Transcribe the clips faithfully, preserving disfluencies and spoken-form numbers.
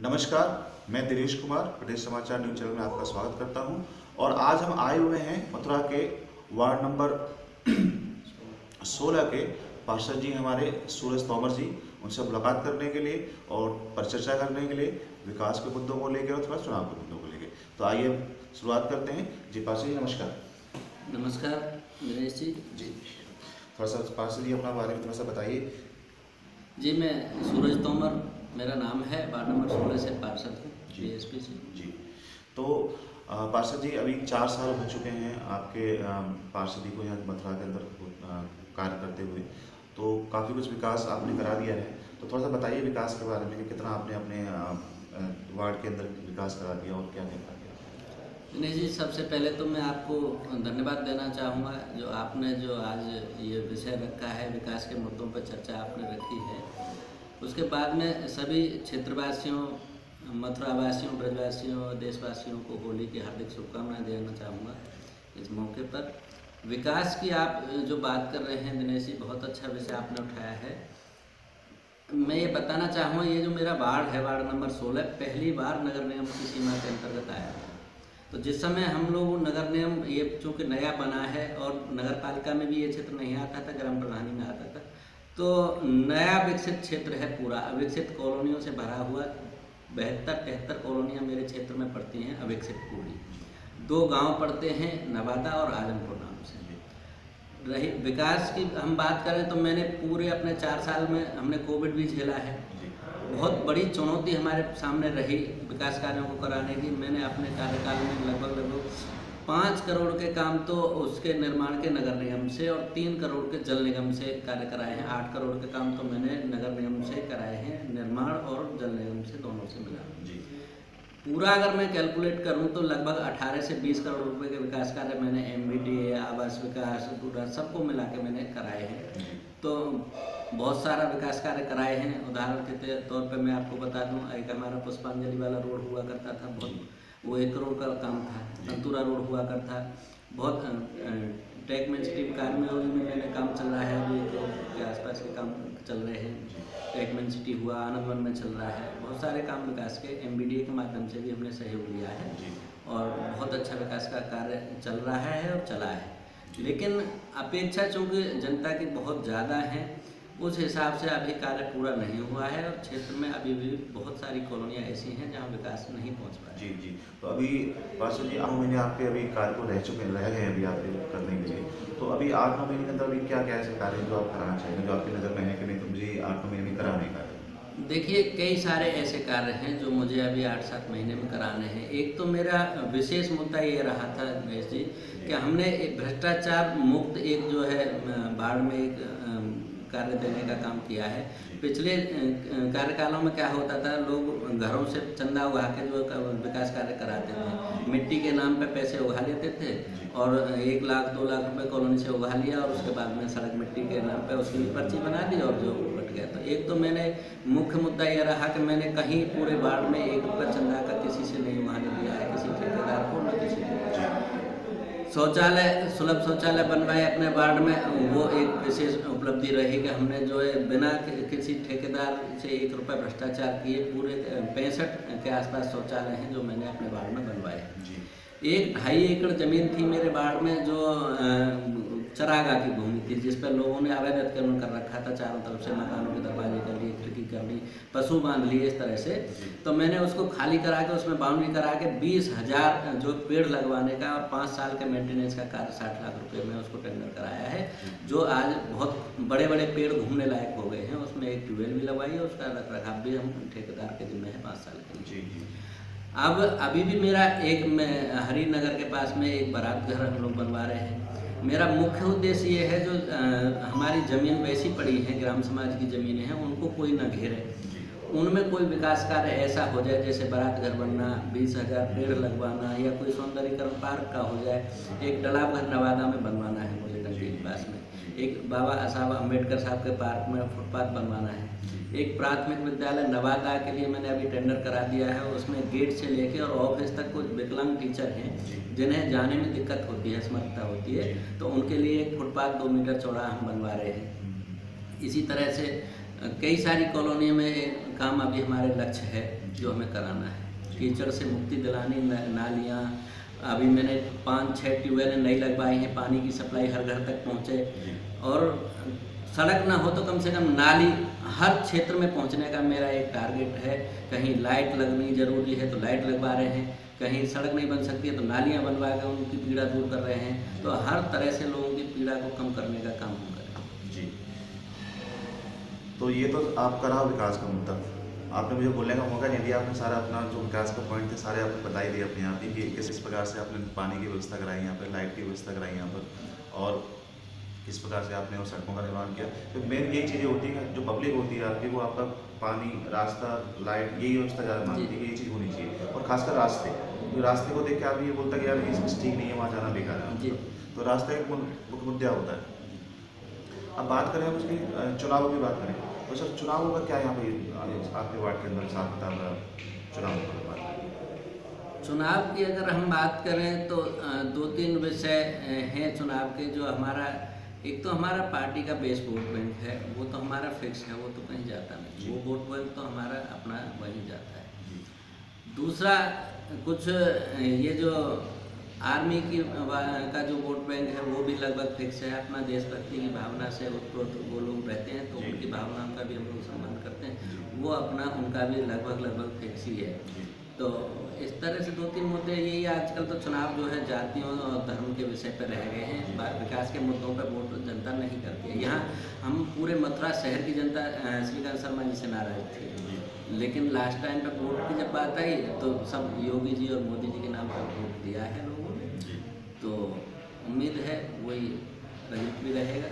नमस्कार, मैं दिनेश कुमार प्रदेश समाचार न्यूज चैनल में आपका स्वागत करता हूं। और आज हम आए हुए हैं मथुरा के वार्ड नंबर सोलह के पार्षद जी हमारे सूरज तोमर जी, उनसे मुलाकात करने के लिए और परिचर्चा करने के लिए विकास के मुद्दों को लेकर और थोड़ा चुनाव के मुद्दों को लेकर। तो आइए शुरुआत करते हैं। जी पार्षद जी नमस्कार। नमस्कार दिनेश जी। जी थोड़ा सा पार्षद जी अपना बारे में थोड़ा सा बताइए। जी मैं सूरज तोमर मेरा नाम है, वार्ड नंबर सोलह से पार्षद हूँ बीएसपी से। जी तो पार्षद जी अभी चार साल हो चुके हैं आपके पार्षदी को यहाँ मथुरा के अंदर कार्य करते हुए, तो काफ़ी कुछ विकास आपने करा दिया है। तो थोड़ा सा बताइए विकास के बारे में कि कितना आपने अपने वार्ड के अंदर विकास करा दिया और क्या क्या करा दिया। दिनेश जी सबसे पहले तो मैं आपको धन्यवाद देना चाहूँगा जो आपने जो आज ये विषय रखा है, विकास के मुद्दों पर चर्चा आपने रखी है। उसके बाद में सभी क्षेत्रवासियों, मथुरावासियों, ब्रजवासियों, देशवासियों को होली की हार्दिक शुभकामनाएं देना चाहूँगा इस मौके पर। विकास की आप जो बात कर रहे हैं दिनेश जी, बहुत अच्छा विषय आपने उठाया है। मैं ये बताना चाहूँगा ये जो मेरा वार्ड है, वार्ड नंबर सोलह, पहली बार नगर निगम की सीमा के अंतर्गत आया था। तो जिस समय हम लोग नगर निगम ये चूँकि नया बना है और नगर पालिका में भी ये क्षेत्र नहीं आता था, ग्राम प्रधानी में आता था, तो नया विकसित क्षेत्र है, पूरा अविकसित कॉलोनियों से भरा हुआ। बहत्तर तिहत्तर कॉलोनियाँ मेरे क्षेत्र में पड़ती हैं अविकसित पूरी। दो गांव पड़ते हैं, नवादा और आजमपुर नाम से। रही विकास की हम बात करें तो मैंने पूरे अपने चार साल में हमने कोविड भी झेला है। बहुत बड़ी चुनौती हमारे सामने रही विकास कार्यों को कराने की। मैंने अपने कार्यकाल में लगभग लगभग पाँच करोड़ के काम तो उसके निर्माण के नगर निगम से और तीन करोड़ के जल निगम से कार्य कराए हैं। आठ करोड़ के काम तो मैंने नगर निगम से कराए हैं, निर्माण और जल निगम से दोनों से मिला जी। पूरा अगर मैं कैलकुलेट करूं तो लगभग अठारह से बीस करोड़ रुपए के विकास कार्य मैंने एमबीडीए, आवास विकास, पूरा सबको मिला के मैंने कराए हैं। तो बहुत सारा विकास कार्य कराए हैं। उदाहरण के तौर पे मैं आपको बता दूं, एक हमारा पुष्पांजलि वाला रोड हुआ करता था, बहुत वो एक करोड़ का काम था। तंतुरा रोड हुआ करता, बहुत टेक में सिटी कार्य में मैंने काम चल रहा है, अभी एक करोड़ के आसपास के काम चल रहे हैं। टेकमेन सिटी हुआ, आनंद वन में चल रहा है। बहुत सारे काम विकास के एमबीडीए के माध्यम से भी हमने सहयोग लिया है और बहुत अच्छा विकास का कार्य चल रहा है और चला है। लेकिन अपेक्षा चूँकि जनता की बहुत ज़्यादा है, उस हिसाब से अभी कार्य पूरा नहीं हुआ है और क्षेत्र में अभी भी बहुत सारी कॉलोनियाँ ऐसी हैं जहाँ विकास नहीं पहुँच पाया। जी जी तो अभी पार्षद जी आठ महीने आपके अभी कार्य को रह चुके रह गए अभी आपके करने के लिए, तो अभी आठ नौ महीने के अंदर अभी क्या क्या ऐसे कार्य जो आप कराना चाहेंगे जो आपकी नज़र में है कि नहीं तो मुझे आठ नौ महीने में कराने का? देखिए कई सारे ऐसे कार्य हैं जो मुझे अभी आठ सात महीने में कराने हैं। एक तो मेरा विशेष मुद्दा ये रहा था दिनेश जी कि हमने भ्रष्टाचार मुक्त एक जो है वार्ड में एक कार्य देने का काम किया है। पिछले कार्यकालों में क्या होता था, लोग घरों से चंदा उगा के जो विकास कार्य कराते थे, मिट्टी के नाम पे पैसे उगा लेते थे और एक लाख दो लाख रुपए कॉलोनी से उगा लिया और उसके बाद में सड़क मिट्टी के नाम पे उसकी पर्ची बना दी और जो बट गया। तो एक तो मैंने मुख्य मुद्दा यह रहा कि मैंने कहीं पूरे वार्ड में एक रुपये चंदा का किसी से नहीं उगाने दिया है, किसी ठेकेदार को न किसी को। शौचालय, सुलभ शौचालय बनवाए अपने वार्ड में, वो एक विशेष उपलब्धि रही कि हमने जो है बिना किसी ठेकेदार से एक रुपये भ्रष्टाचार किए पूरे पैंसठ के आसपास शौचालय हैं जो मैंने अपने वार्ड में बनवाए। एक ढाई एकड़ ज़मीन थी मेरे वार्ड में जो चरागाह की भूमि थी, जिस पर लोगों ने अवैध अतिक्रमण कर रखा था। चारों तरफ से मकानों के दरवाजे कर लिए, खिड़की कर ली, पशु बांध लिए इस तरह से। तो मैंने उसको खाली करा के उसमें बाउंड्री करा के बीस हजार जो पेड़ लगवाने का और पाँच साल के मेंटेनेंस का कार्य साठ लाख रुपए में उसको टेंडर कराया है, जो आज बहुत बड़े बड़े पेड़ घूमने लायक हो गए हैं। उसमें एक ट्यूबवेल भी लगवाई है, उसका रख रखाव भी हम ठेकेदार के जिम्मे है पाँच साल के लिए। अब अभी भी मेरा एक हरी नगर के पास में एक बारात घर हम लोग बनवा रहे हैं। मेरा मुख्य उद्देश्य ये है जो आ, हमारी ज़मीन वैसी पड़ी है, ग्राम समाज की ज़मीनें हैं, उनको कोई न घेरे, उनमें कोई विकास कार्य ऐसा हो जाए जैसे बारात घर बनना, बीस हजार पेड़ लगवाना या कोई सौंदर्यीकरण पार्क का हो जाए। एक तालाब घर नवादा में बनवाना है मुझे टंकी के पास में, एक बाबा साहब अम्बेडकर साहब के पार्क में फुटपाथ बनवाना है, एक प्राथमिक विद्यालय नवादा के लिए मैंने अभी टेंडर करा दिया है। उसमें गेट से लेके और ऑफिस तक कुछ विकलांग टीचर हैं जिन्हें जाने में दिक्कत होती है, असमर्थता होती है, तो उनके लिए एक फुटपाथ दो मीटर चौड़ा हम बनवा रहे हैं। इसी तरह से कई सारी कॉलोनियों में काम अभी हमारे लक्ष्य है। जो हमें कराना है। कीचड़ से मुक्ति दिलानी, नालियाँ, अभी मैंने पाँच छः ट्यूबवेलें नई लगवाई हैं, पानी की सप्लाई हर घर तक पहुँचे। और सड़क ना हो तो कम से कम नाली हर क्षेत्र में पहुंचने का मेरा एक टारगेट है। कहीं लाइट लगनी ज़रूरी है तो लाइट लगवा रहे हैं, कहीं सड़क नहीं बन सकती है तो नालियां बनवा कर उनकी पीड़ा दूर कर रहे हैं। तो हर तरह से लोगों की पीड़ा को कम करने का काम हम करें। जी, तो ये तो आपका रहा विकास का मुद्दा। आपने मुझे बोलने का मौका नहीं दिया, आपने सारा अपना जो विकास का पॉइंट थे सारे आपने बता ही दिए अपने आप ही कि किस किस प्रकार से आपने पानी की व्यवस्था कराई यहाँ पर, लाइट की व्यवस्था कराई यहाँ पर, और किस प्रकार से आपने उस सड़कों का निर्माण किया। तो मेन यही चीज़ें होती हैं, जो पब्लिक होती है आपकी, वो आपका पानी, रास्ता, लाइट, यही व्यवस्था ज़्यादा मांगती है कि ये चीज़ होनी चाहिए। और खासकर रास्ते, तो रास्ते को देख के आप ये बोलता कि यार ये चीज़ ठीक नहीं है, वहाँ जाना बेकार है। तो रास्ता एक मुख्य मुद्दा होता है। अब बात करें हम उसकी चुनाव की बात करें तो सर चुनावों का क्या यहाँ पे आपके वार्ड के अंदर साथ चुनाव की बात करें? चुनाव की अगर हम बात करें तो दो तीन विषय हैं चुनाव के। जो हमारा एक तो हमारा पार्टी का बेस वोट बैंक है, वो तो हमारा फिक्स है, वो तो कहीं जाता नहीं, वो वोट बैंक तो हमारा अपना वहीं जाता है। दूसरा कुछ ये जो आर्मी की का जो वोट बैंक है वो भी लगभग फिक्स है। अपना देशभक्ति की भावना से वो लोग रहते हैं तो उनकी भावनाओं का भी हम लोग सम्मान करते हैं, वो अपना उनका भी लगभग लगभग फिक्स ही है। तो इस तरह से दो तीन मुद्दे यही, आजकल तो चुनाव जो है जातियों और धर्म के विषय पर रह गए हैं। विकास के मुद्दों पर वोट जनता नहीं करती है। यहाँ हम पूरे मथुरा शहर की जनता श्रीकांत शर्मा जी से नाराज थी, लेकिन लास्ट टाइम पे वोट की जब बात आई तो सब योगी जी और मोदी जी के नाम पर वोट दिया है लोगों ने। तो उम्मीद है वही रिजल्ट भी रहेगा।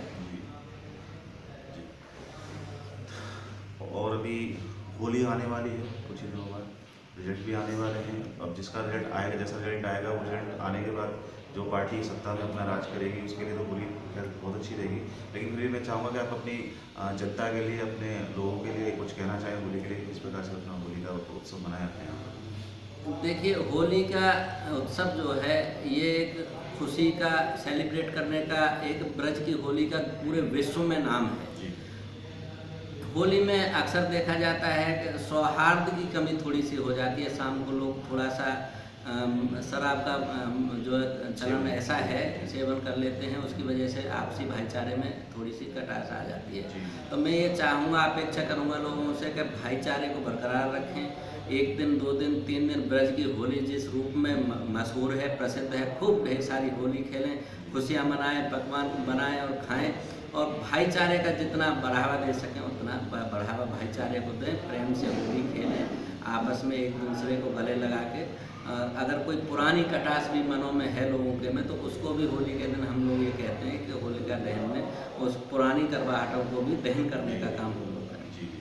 और अभी होली आने वाली है, कुछ ही दिनों बाद रिजल्ट भी आने वाले हैं। अब जिसका रिजल्ट आएगा, जैसा रिजल्ट आएगा, वो रिजल्ट आने के बाद जो पार्टी सत्ता में अपना राज करेगी उसके लिए तो होली बहुत अच्छी रहेगी। लेकिन फिर मैं चाहूँगा कि आप अपनी जनता के लिए, अपने लोगों के लिए कुछ कहना चाहें होली के लिए, किस प्रकार से अपना होली का उत्सव मनाया अपने यहाँ पर? देखिए, होली का उत्सव जो है ये एक खुशी का, सेलिब्रेट करने का, एक ब्रज की होली का पूरे विश्व में नाम है। होली में अक्सर देखा जाता है कि सौहार्द की कमी थोड़ी सी हो जाती है। शाम को लोग थोड़ा सा शराब का जो चलन ऐसा है सेवन कर लेते हैं, उसकी वजह से आपसी भाईचारे में थोड़ी सी कटास आ जाती है। तो मैं ये चाहूँगा, अपेक्षा करूँगा लोगों से कि भाईचारे को बरकरार रखें। एक दिन, दो दिन, तीन दिन ब्रज की होली जिस रूप में मशहूर है, प्रसिद्ध है, खूब ढेर सारी होली खेलें, खुशियाँ मनाएं, पकवान बनाएं और खाएं, और भाईचारे का जितना बढ़ावा दे सकें उतना बढ़ावा भाईचारे को दें। प्रेम से होली खेलें, आपस में एक दूसरे को गले लगा के। अगर कोई पुरानी कटास भी मनों में है लोगों के में, तो उसको भी होली के दिन हम लोग ये कहते हैं कि होलिका दहन में उस पुरानी करवाहटों को भी दहन करने का काम हम लोग करें। जी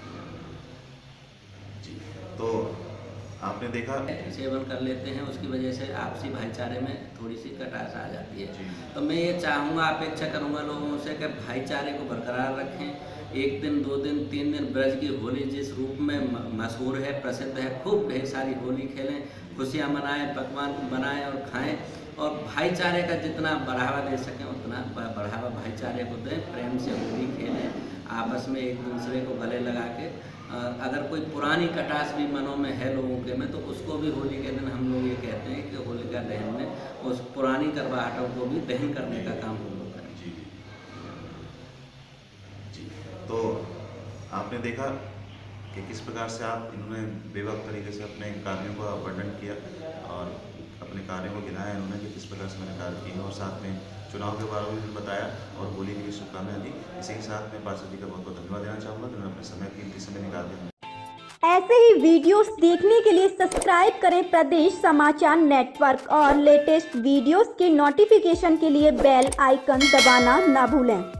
जी। तो आपने देखा, सेवन कर लेते हैं, उसकी वजह से आपसी भाईचारे में थोड़ी सी कटास आ जाती है। तो मैं ये चाहूँगा, अपेक्षा करूँगा लोगों से कि भाईचारे को बरकरार रखें। एक दिन, दो दिन, तीन दिन ब्रज की होली जिस रूप में मशहूर है, प्रसिद्ध है, खूब ढेर सारी होली खेलें, खुशियाँ मनाएं, पकवान बनाएं और खाएं, और भाईचारे का जितना बढ़ावा दे सकें उतना बढ़ावा भाईचारे को दें। प्रेम से होली खेलें, आपस में एक दूसरे को गले लगा के। अगर कोई पुरानी कटास भी मनों में है लोगों के में, तो उसको भी होली के दिन हम लोग ये कहते हैं कि होलिका दहन में उस पुरानी करवाहटों को भी दहन करने का काम हम लोग करें। जी जी। तो आपने देखा कि किस प्रकार से आप इन्होंने बेवक्त तरीके से अपने कार्यों का वर्णन किया और अपने कार्यों को गिनाया इन्होंने कि किस प्रकार से मैंने कार्य किए, और साथ में चुनाव के बारे में भी बताया और होली की शुभकामनाएं दी। इसी के साथ मैं पार्षद जी का बहुत बहुत धन्यवाद देना चाहूँगा, जिन्होंने अपने समय कीमती समय निकाल दिया। ऐसे ही वीडियोस देखने के लिए सब्सक्राइब करें प्रदेश समाचार नेटवर्क और लेटेस्ट वीडियोस के नोटिफिकेशन के लिए बेल आइकन दबाना ना भूलें।